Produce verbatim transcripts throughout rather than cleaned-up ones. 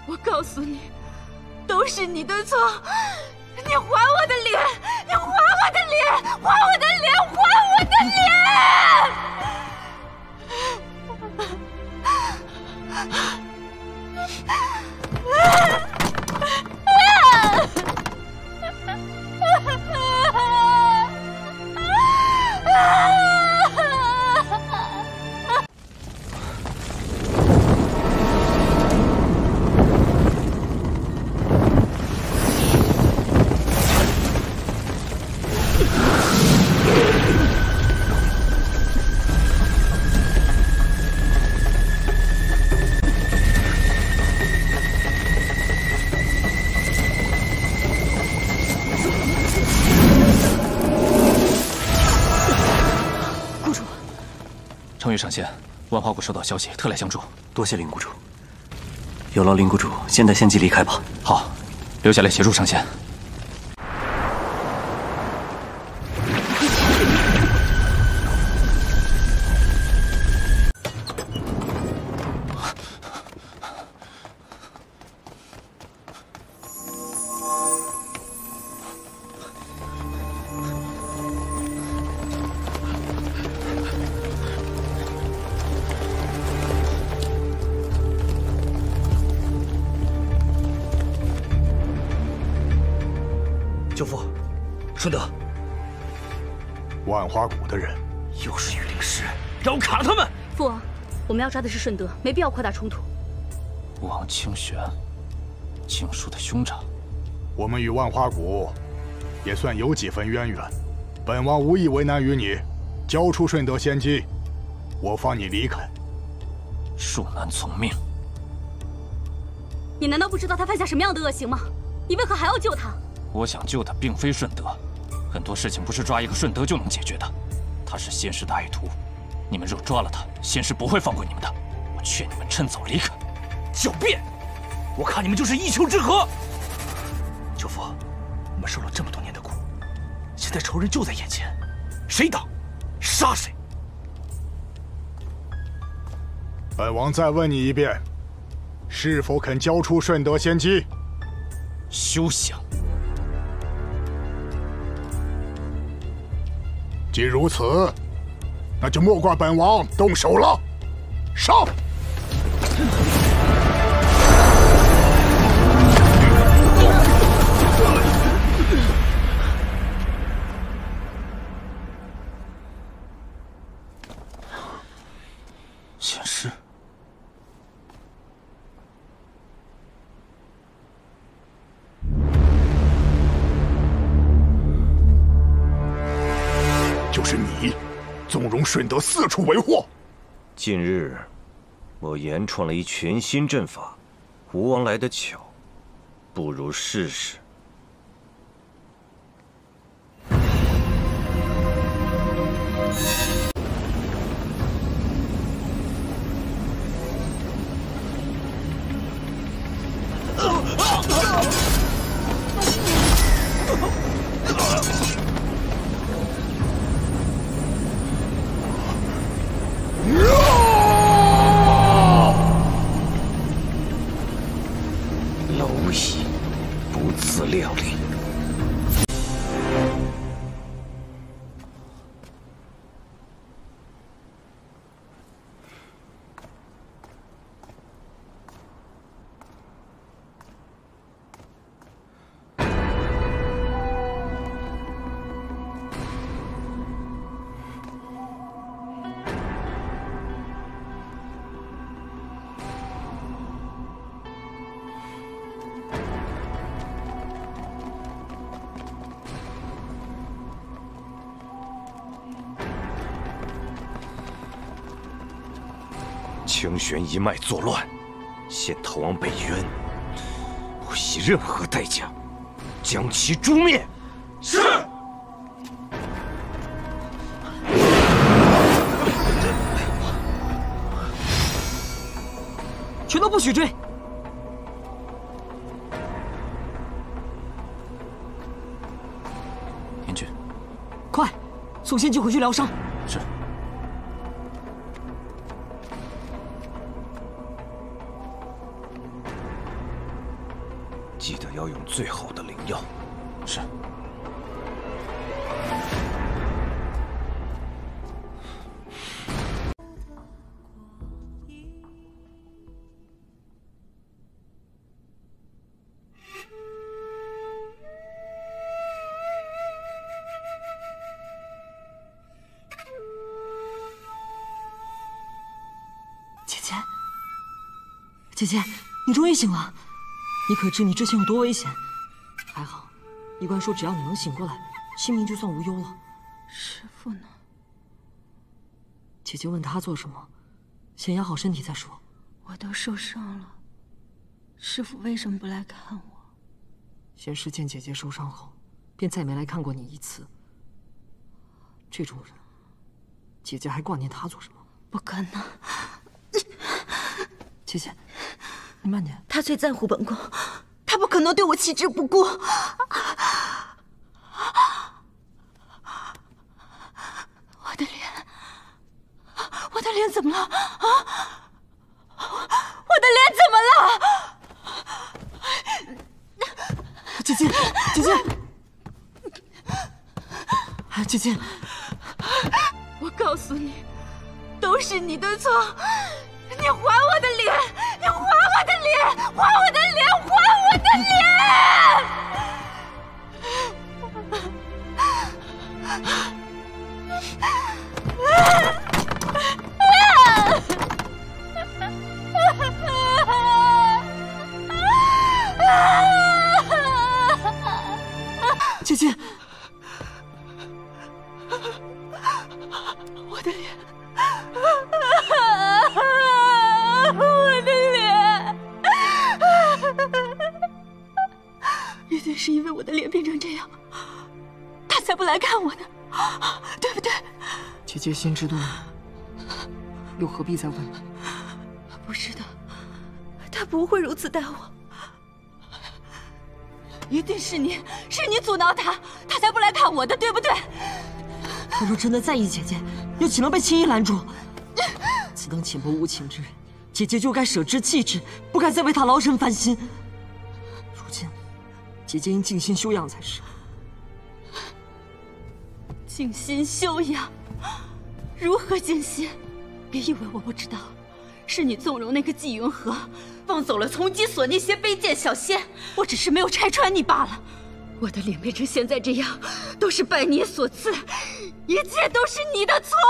我告诉你，都是你的错！你还我的脸！你还我的脸！还我的脸！还我的程宇上仙，万花谷收到消息，特来相助。 多谢林谷主。有劳林谷主，现在先即离开吧。 好，留下来协助上仙。 舅父，顺德， 万花谷的人， 又是御灵师，让我卡他们！ 父王，我们要抓的是顺德，没必要扩大冲突。 王清玄，经书的兄长， 我们与万花谷也算有几分渊源。本王无意为难于你，交出顺德仙姬，我放你离开。 恕难从命。 你难道不知道他犯下什么样的恶行吗？你为何还要救他？ 我想救的并非顺德，很多事情不是抓一个顺德就能解决的。他是仙师的爱徒，你们若抓了他，仙师不会放过你们的。我劝你们趁早离开。 狡辩！我看你们就是一丘之貉。舅父，我们受了这么多年的苦，现在仇人就在眼前，谁挡，杀谁。 本王再问你一遍，是否肯交出顺德仙姬？ 休想！ 既如此，那就莫怪本王动手了。上！ 仙师， 就是你，纵容顺德四处为祸。 近日，我研创了一全新阵法，吴王来得巧，不如试试。蝼蚁，不自量力。 清玄一脉作乱，现逃往北渊，不惜任何代价将其诛灭。是。 全都不许追！ 燕君， 快送仙姬回去疗伤。 是。 记得要用最好的灵药。 是。 姐姐，姐姐，你终于醒了。你可知你之前有多危险？还好，医官说只要你能醒过来，性命就算无忧了。 师父呢？ 姐姐问他做什么，先养好身体再说。 我都受伤了，师父为什么不来看我？ 先是见姐姐受伤后，便再没来看过你一次。这种人，姐姐还挂念他做什么？ 不可能。 姐姐，你慢点。 他最在乎本宫，他不可能对我弃之不顾。我的脸，我的脸怎么了？啊！我的脸怎么了？ 姐姐，姐姐，姐姐， 我告诉你，都是你的错。你还我的脸！你还我的脸！还我的脸！还我的脸！ 姐姐， 我的脸！我的脸，一定是因为我的脸变成这样，他才不来看我呢，对不对？ 姐姐心知肚明，又何必再问呢？ 不是的，他不会如此待我，一定是你，是你阻挠他，他才不来看我的，对不对？ 他若真的在意姐姐，又岂能被轻易拦住？此等浅薄无情之人，姐姐就该舍之弃之，不该再为他劳神烦心。如今，姐姐应静心修养才是。 静心修养？如何静心？别以为我不知道，是你纵容那个纪云禾，放走了从基所那些卑贱小仙，我只是没有拆穿你罢了。我的脸变成现在这样，都是拜你所赐，一切都是你的错。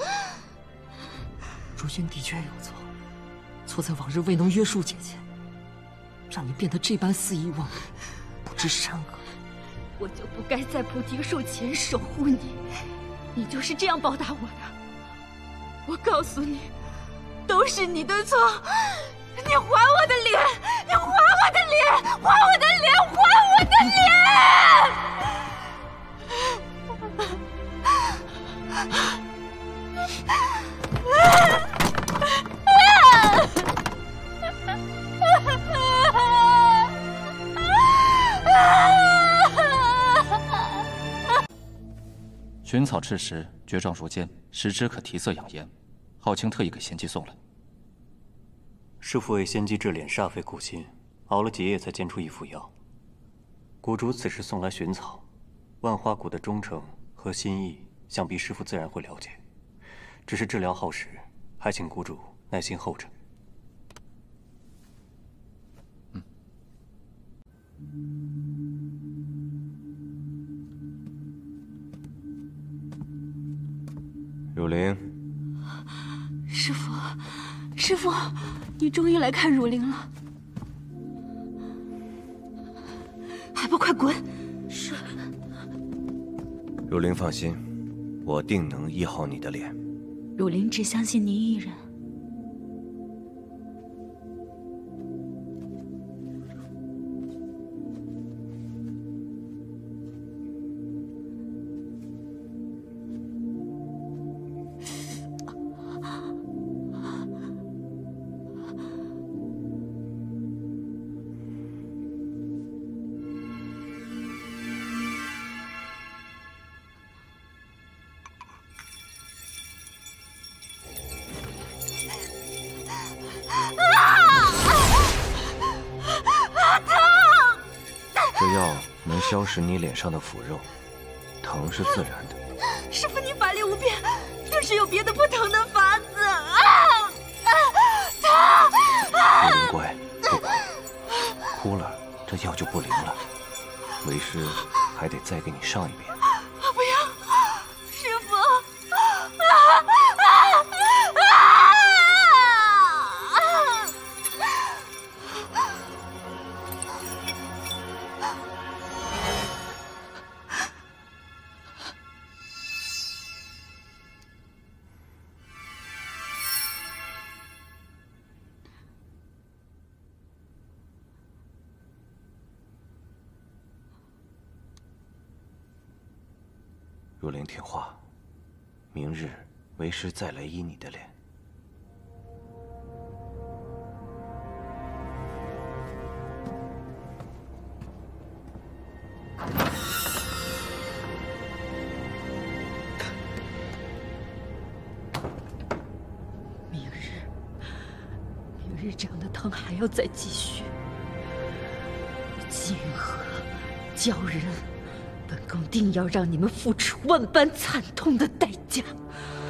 如今的确有错，错在往日未能约束姐姐，让你变得这般肆意妄为，不知善恶。 我就不该在菩提树前守护你，你就是这样报答我的。我告诉你，都是你的错。你还我的脸！你还我的脸！还我的脸！还我的寻草赤石，绝状如尖，食之可提色养颜。浩清特意给仙姬送来。 师父为仙姬治脸煞费苦心，熬了几夜才煎出一副药。谷主此时送来寻草，万花谷的忠诚和心意，想必师父自然会了解。只是治疗耗时，还请谷主耐心候着。 嗯。 汝灵， 师父，师父，你终于来看汝灵了，还不快滚！是。 汝灵放心，我定能医好你的脸。 汝灵只相信您一人。 这药能消蚀你脸上的腐肉，疼是自然的。 师父，你法力无边，定是有别的不疼的法子。啊啊！ 不灵乖，不哭，哭了这药就不灵了。为师还得再给你上一遍。 不要，师父！啊啊啊啊！ 若灵听话，明日为师再来医你的脸。 明日，明日这样的疼还要再继续。季云和，鲛人。本宫定要让你们付出万般惨痛的代价。